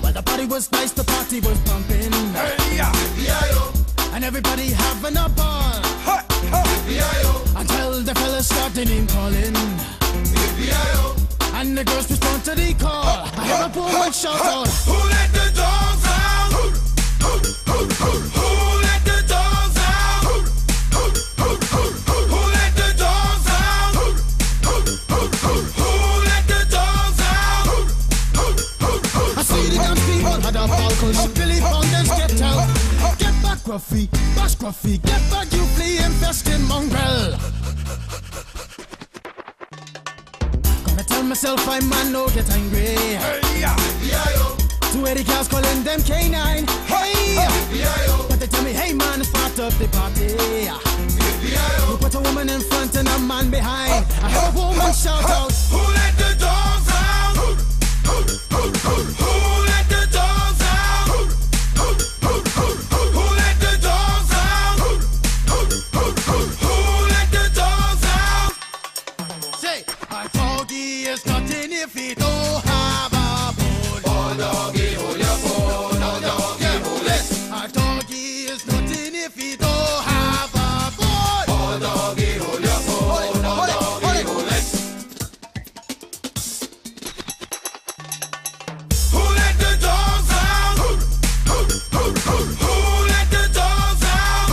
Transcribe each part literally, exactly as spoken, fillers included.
Well, the party was nice, the party was pumping. Hey, yeah. And everybody having a ball. Ha, ha. Until the fellas started name calling. And the girls respond to the call. I hear a poor one shout out, Who let the dogs out? Who let the dogs out? Who let the dogs out? Who let the dogs out? I see the dance people had a ball cause Billy Fountains get out. Get back, Gruffy, bash Gruffy, get back, you flea infested mongrel. Gonna tell myself I man no get angry. Hey, yeah. Two eighty cars calling them K nine. Hey, but they tell me, hey man, start up the party. You put a woman in front and a man behind. I heard a woman shout out, Who let the dogs out? Who let the dogs out? Who let the dogs out? Who let the dogs out? say, my doggy is nothing if he don't have a bone. Oh, doggy, hold your phone. Oh, doggy, hold it. My doggy is nothing if he don't have a bone. Oh, doggy, hold your phone. Oh, doggy, hold it. Who let the dogs out? Who let the dogs out?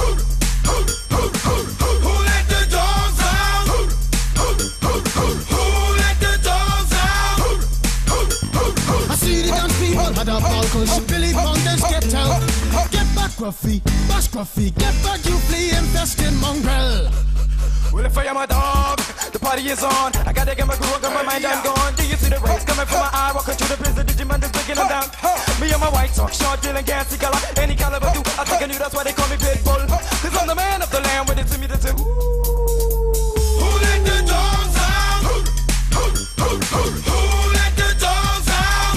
Who let the dogs out? Who let the dogs out? I see the dance people had a ball cause Billy Fountains get out. Get back, Gruffy, bash Gruffy, get back, you flea infested mongrel. Well, if I am a dog, the party is on. I gotta get my groove on, got my mind, I'm gone. Do you see the rays coming from my eye? Walking through the prison, Digimon is breaking them down. Me and my white talk, short, dealing, gassy color. Any caliber do, I think I knew that's why they call me Pitbull. Cause I'm the man of the land, when it's to me, they say, ooh. Who let the dogs out? Who let the dogs out?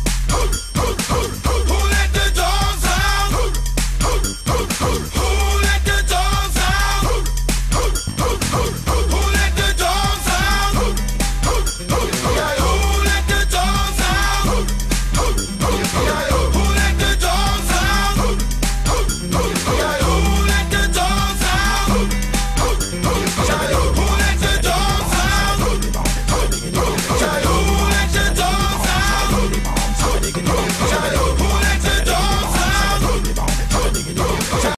Who let the dogs out? Who let the dogs out? Who let the dogs out? Who let the dogs out?